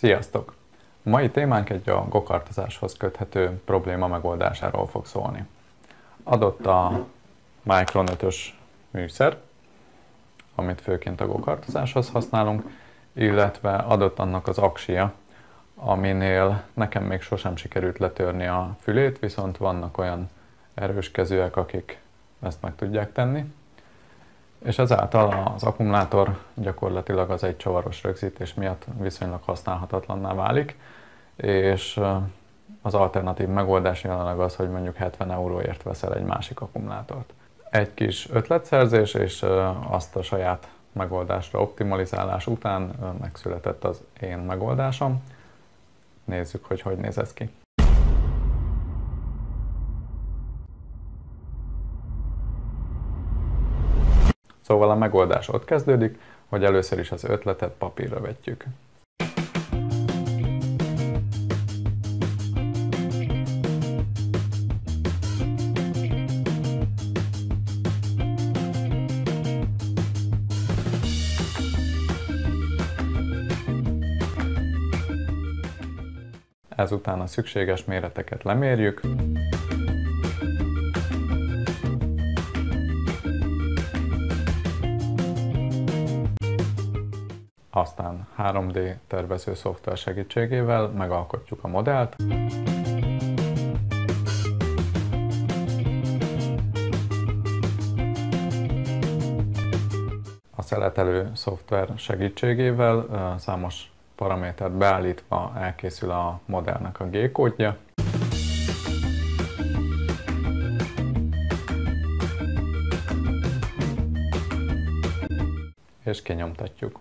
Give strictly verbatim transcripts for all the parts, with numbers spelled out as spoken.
Sziasztok! A mai témánk egy a gokartozáshoz köthető probléma megoldásáról fog szólni. Adott a Micron ötös műszer, amit főként a gokartozáshoz használunk, illetve adott annak az aksia, aminél nekem még sosem sikerült letörni a fülét, viszont vannak olyan erős kezűek, akik ezt meg tudják tenni. És ezáltal az akkumulátor gyakorlatilag az egy csavaros rögzítés miatt viszonylag használhatatlanná válik, és az alternatív megoldás jelenleg az, hogy mondjuk hetven euróért veszel egy másik akkumulátort. Egy kis ötletszerzés és azt a saját megoldásra optimalizálás után megszületett az én megoldásom. Nézzük, hogy hogy néz ez ki. Szóval a megoldás ott kezdődik, hogy először is az ötletet papírra vetjük. Ezután a szükséges méreteket lemérjük. Aztán három dé tervező szoftver segítségével megalkotjuk a modellt. A szeletelő szoftver segítségével számos paramétert beállítva elkészül a modellnek a G-kódja. És kinyomtatjuk.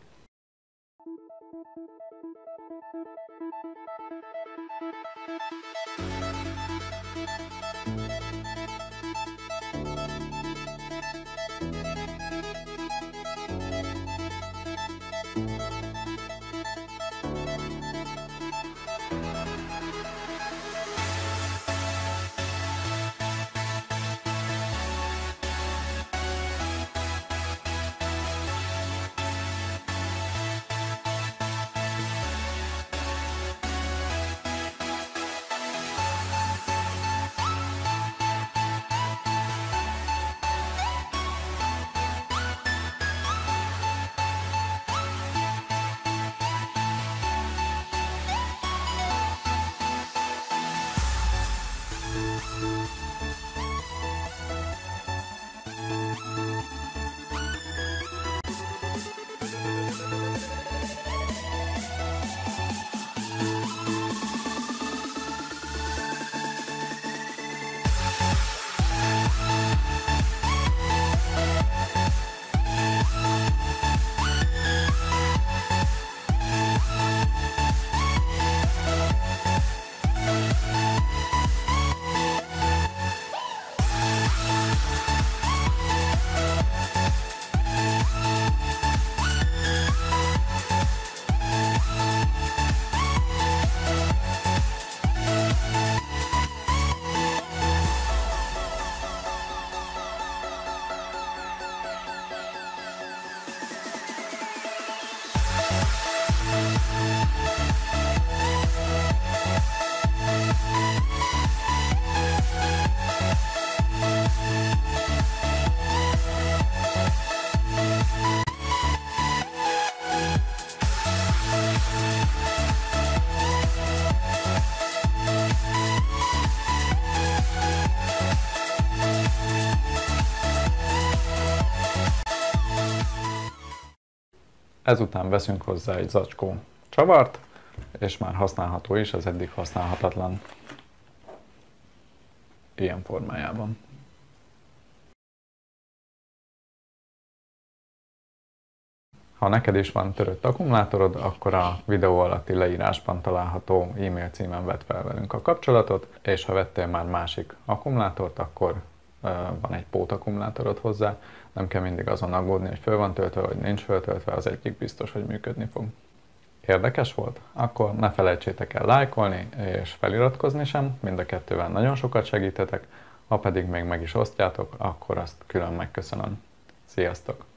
Ezután veszünk hozzá egy zacskó csavart, és már használható is az eddig használhatatlan ilyen formájában. Ha neked is van törött akkumulátorod, akkor a videó alatti leírásban található e-mail címen vedd fel velünk a kapcsolatot, és ha vettél már másik akkumulátort, akkor uh, van egy pótakkumulátorod hozzá. Nem kell mindig azon aggódni, hogy föl van töltve, vagy nincs föltöltve, az egyik biztos, hogy működni fog. Érdekes volt? Akkor ne felejtsétek el lájkolni és feliratkozni sem, mind a kettővel nagyon sokat segítetek, ha pedig még meg is osztjátok, akkor azt külön megköszönöm. Sziasztok!